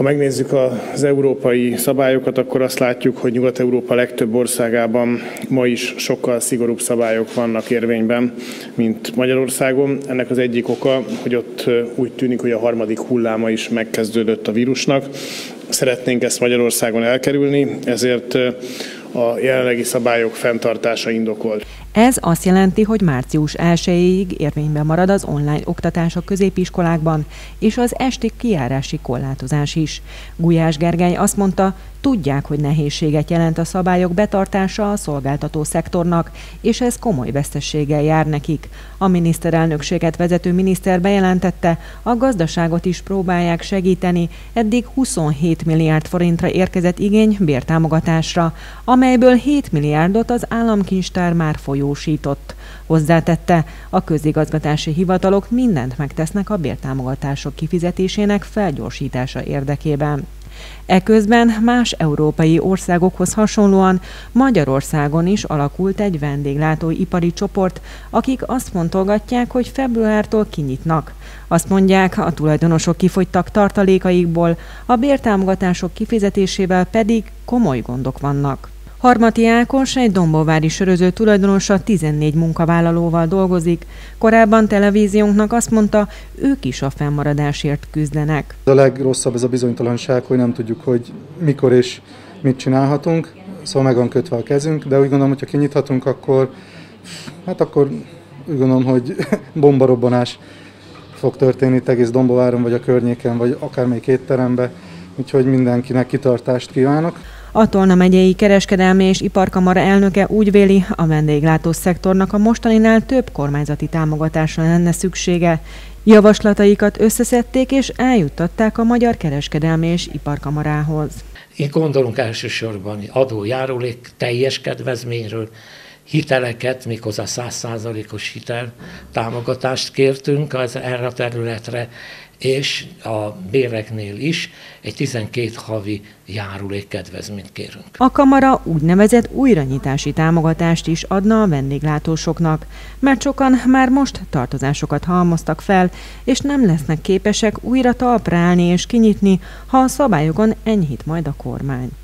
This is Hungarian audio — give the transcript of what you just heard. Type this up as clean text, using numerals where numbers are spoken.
Ha megnézzük az európai szabályokat, akkor azt látjuk, hogy Nyugat-Európa legtöbb országában ma is sokkal szigorúbb szabályok vannak érvényben, mint Magyarországon. Ennek az egyik oka, hogy ott úgy tűnik, hogy a harmadik hulláma is megkezdődött a vírusnak. Szeretnénk ezt Magyarországon elkerülni, ezért a jelenlegi szabályok fenntartása indokolt. Ez azt jelenti, hogy március 1-ig érvényben marad az online oktatás a középiskolákban, és az esti kijárási korlátozás is. Gulyás Gergely azt mondta, tudják, hogy nehézséget jelent a szabályok betartása a szolgáltató szektornak, és ez komoly veszteséggel jár nekik. A miniszterelnökséget vezető miniszter bejelentette, a gazdaságot is próbálják segíteni, eddig 27 milliárd forintra érkezett igény bértámogatásra, amelyből 7 milliárdot az államkincstár már folyósított. Hozzátette, a közigazgatási hivatalok mindent megtesznek a bértámogatások kifizetésének felgyorsítása érdekében. Eközben más európai országokhoz hasonlóan Magyarországon is alakult egy vendéglátóipari csoport, akik azt fontolgatják, hogy februártól kinyitnak. Azt mondják, a tulajdonosok kifogytak tartalékaikból, a bértámogatások kifizetésével pedig komoly gondok vannak. Harmati Ákos, egy dombóvári söröző tulajdonosa 14 munkavállalóval dolgozik. Korábban televíziónknak azt mondta, ők is a fennmaradásért küzdenek. A legrosszabb ez a bizonytalanság, hogy nem tudjuk, hogy mikor és mit csinálhatunk, szóval meg van kötve a kezünk, de úgy gondolom, hogy ha kinyithatunk, akkor úgy gondolom, hogy bombarobbanás fog történni itt egész Dombováron, vagy a környéken, vagy akármelyik étteremben, úgyhogy mindenkinek kitartást kívánok. A Tolna megyei kereskedelmi és iparkamara elnöke úgy véli, a vendéglátó szektornak a mostaninál több kormányzati támogatásra lenne szüksége. Javaslataikat összeszedték és eljuttatták a Magyar Kereskedelmi és Iparkamarához. Én gondolunk elsősorban adójárulék teljes kedvezményről, hiteleket, méghozzá 100%-os hitel támogatást kértünk erre a területre, és a béreknél is egy 12 havi járulékkedvezményt kérünk. A kamara úgynevezett újranyitási támogatást is adna a vendéglátósoknak, mert sokan már most tartozásokat halmoztak fel, és nem lesznek képesek újra talpra állni és kinyitni, ha a szabályokon enyhít majd a kormány.